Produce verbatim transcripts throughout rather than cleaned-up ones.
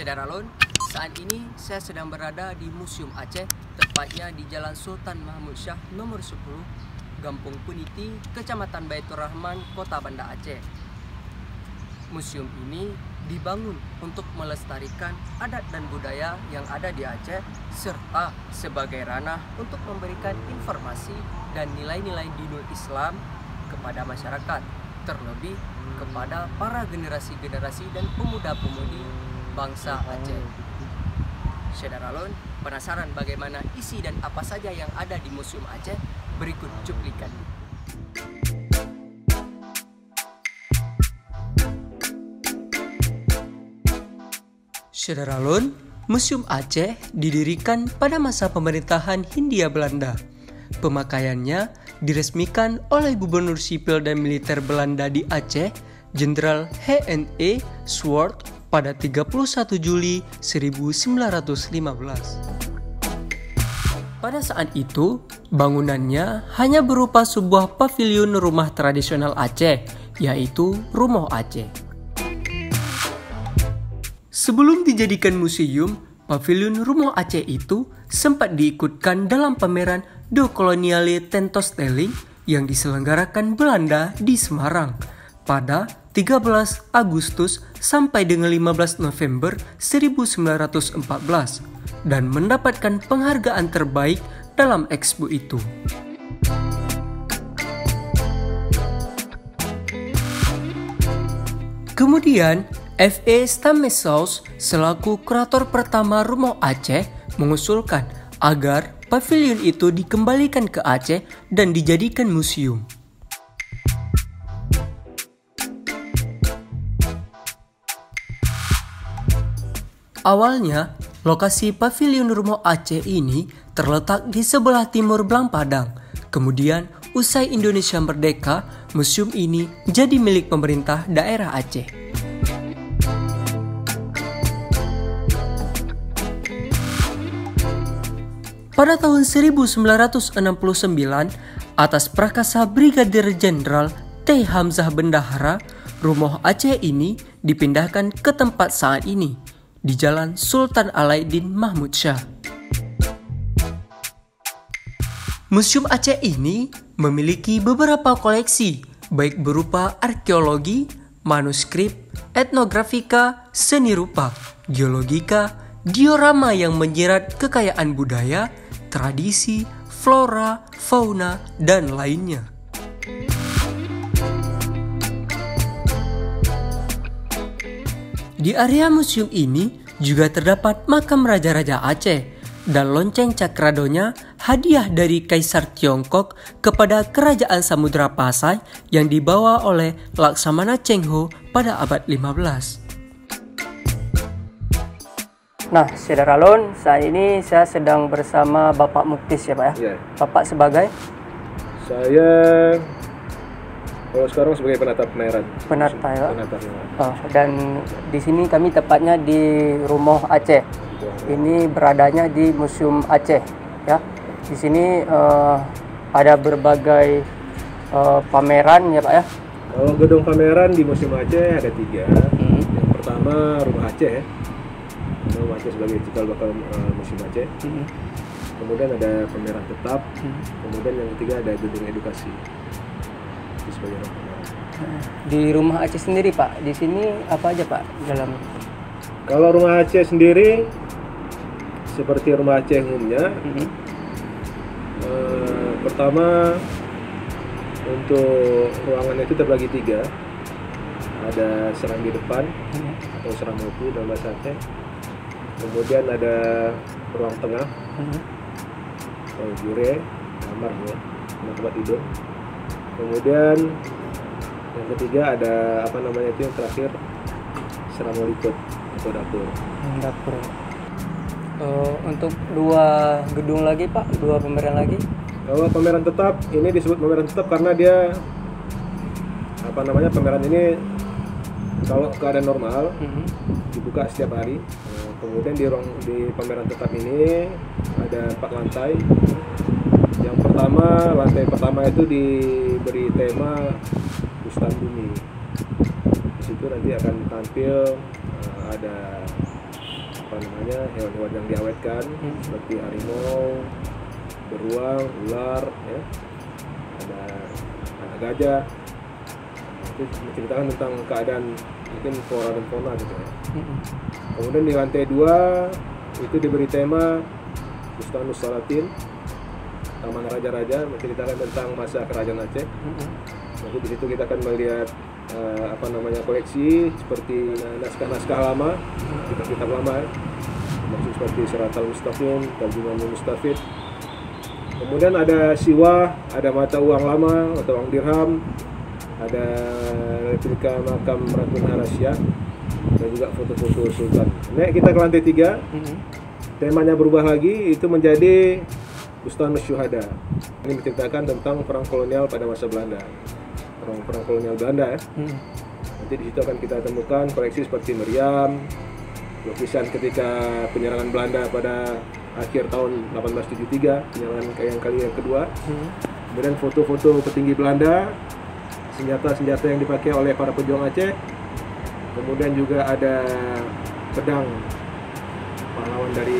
Sederalun, saat ini saya sedang berada di Museum Aceh, tepatnya di Jalan Sultan Mahmud Shah nomor sepuluh, Gampung Puniti, Kecamatan Baitur Rahman, Kota Banda Aceh. Museum ini dibangun untuk melestarikan adat dan budaya yang ada di Aceh, serta sebagai ranah untuk memberikan informasi dan nilai-nilai dinul Islam kepada masyarakat, terlebih kepada para generasi-generasi dan pemuda-pemudi bangsa Aceh. Sederalun, penasaran bagaimana isi dan apa saja yang ada di Museum Aceh? Berikut cuplikan. Sederalun, Museum Aceh didirikan pada masa pemerintahan Hindia Belanda. Pemakaiannya diresmikan oleh Gubernur Sipil dan Militer Belanda di Aceh, Jenderal H N E Swart, pada tiga puluh satu Juli seribu sembilan ratus lima belas. Pada saat itu, bangunannya hanya berupa sebuah paviliun rumah tradisional Aceh, yaitu Rumoh Aceh. Sebelum dijadikan museum, paviliun Rumoh Aceh itu sempat diikutkan dalam pameran De Koloniale Tentoonstelling yang diselenggarakan Belanda di Semarang pada tiga belas Agustus sampai dengan lima belas November seribu sembilan ratus empat belas dan mendapatkan penghargaan terbaik dalam ekspo itu. Kemudian, F A Stammesaus selaku kurator pertama Rumoh Aceh mengusulkan agar pavilion itu dikembalikan ke Aceh dan dijadikan museum. Awalnya, lokasi pavilion Rumoh Aceh ini terletak di sebelah timur Belang Padang. Kemudian, usai Indonesia merdeka, museum ini jadi milik pemerintah daerah Aceh. Pada tahun seribu sembilan ratus enam puluh sembilan, atas prakasa Brigadir Jenderal T. Hamzah Bendahara, Rumoh Aceh ini dipindahkan ke tempat saat ini, di Jalan Sultan Alauddin Mahmud Shah. Museum Aceh ini memiliki beberapa koleksi, baik berupa arkeologi, manuskrip, etnografika, seni rupa, geologika, diorama yang menyirat kekayaan budaya, tradisi, flora, fauna, dan lainnya. Di area museum ini juga terdapat makam Raja-Raja Aceh dan lonceng Cakradonya, hadiah dari Kaisar Tiongkok kepada Kerajaan Samudra Pasai yang dibawa oleh Laksamana Cheng Ho pada abad lima belas. Nah, Sederalun, saat ini saya sedang bersama Bapak Muktis ya Pak ya? Ya. Bapak sebagai? Saya kalau sekarang sebagai penata pameran. Penata ya? Penata pameran. Oh, dan di sini kami tepatnya di Rumoh Aceh. Ini beradanya di Museum Aceh ya. Di sini uh, ada berbagai uh, pameran ya Pak ya? Kalau gedung pameran di Museum Aceh ada tiga. Hmm. Yang pertama Rumah Aceh ya. Rumah Aceh sebagai cikal bakal uh, Museum Aceh. Hmm. Kemudian ada pameran tetap. Hmm. Kemudian yang ketiga ada gedung edukasi. Itu sebagai rumah pameran. Di Rumah Aceh sendiri Pak, di sini apa aja Pak dalam? Kalau Rumah Aceh sendiri seperti Rumah Aceh umumnya. Hmm. Uh, pertama untuk ruangannya itu terbagi tiga. Ada serambi depan hmm. atau seram mutu dalam bahasa Aceh. Kemudian ada ruang tengah hmm. atau jure, kamar ya, tempat tidur. Kemudian yang ketiga ada apa namanya itu yang terakhir seram likut atau dapur. Hmm, dapur. Uh, untuk dua gedung lagi Pak, dua pameran lagi. Kalau pameran tetap, ini disebut pameran tetap karena dia apa namanya pameran ini kalau keadaan normal mm-hmm. dibuka setiap hari. Nah, kemudian di ruang di pameran tetap ini ada empat lantai. Yang pertama, lantai pertama itu diberi tema Bustan Bumi. Di situ nanti akan tampil uh, ada apa namanya hewan-hewan yang diawetkan hmm. seperti harimau, beruang, ular, ya. ada ada gajah. Itu menceritakan tentang keadaan mungkin flora dan fauna gitu ya. Hmm. Kemudian di lantai dua itu diberi tema Bustanus Salatin, Taman Raja-Raja, menceritakan tentang masa kerajaan Aceh. Hmm. Nanti di situ kita akan melihat uh, apa namanya koleksi seperti naskah-naskah lama, kitab-kitab lama, ya. Maksud seperti Siratal Mustaqim, Tarjuman Mustafid. Kemudian ada siwah, ada mata uang lama atau uang dirham, ada replika makam Ratu Harasya, dan juga foto-foto sultan. Naik kita ke lantai tiga, mm-hmm. temanya berubah lagi, itu menjadi Bustanus Syuhada. Ini menceritakan tentang perang kolonial pada masa Belanda, perang perang kolonial Belanda ya. Mm-hmm. Nanti di situ akan kita temukan koleksi seperti meriam, lukisan ketika penyerangan Belanda pada akhir tahun delapan belas tujuh puluh tiga, penyerangan yang kali yang kedua. Mm-hmm. Kemudian foto-foto petinggi Belanda, senjata-senjata yang dipakai oleh para pejuang Aceh. Kemudian juga ada pedang pahlawan dari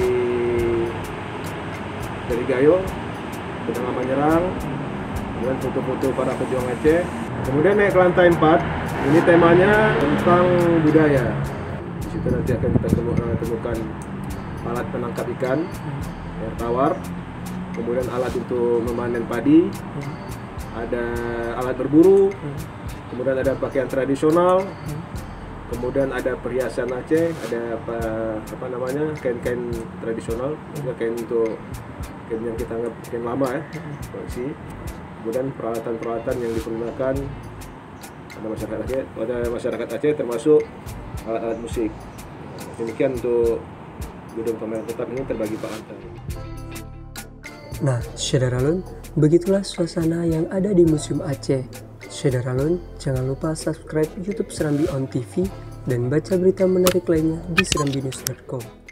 dari Gayo, pedang lama nyerang. Kemudian foto-foto para pejuang Aceh. Kemudian naik ke lantai empat, ini temanya tentang budaya. Di situ nanti akan kita temukan alat penangkap ikan, air tawar, kemudian alat untuk memanen padi, ada alat berburu, kemudian ada pakaian tradisional, kemudian ada perhiasan Aceh, ada apa, apa namanya kain-kain tradisional, juga kain untuk kain yang kita anggap kain lama ya, koleksi. Kemudian peralatan-peralatan yang digunakan pada masyarakat Aceh, pada masyarakat Aceh termasuk alat-alat musik. Demikian untuk gedung pameran tetap ini terbagi empat lantai. Nah, Syederalun, begitulah suasana yang ada di Museum Aceh. Syederalun, jangan lupa subscribe YouTube Serambi On T V dan baca berita menarik lainnya di serambi news dot com.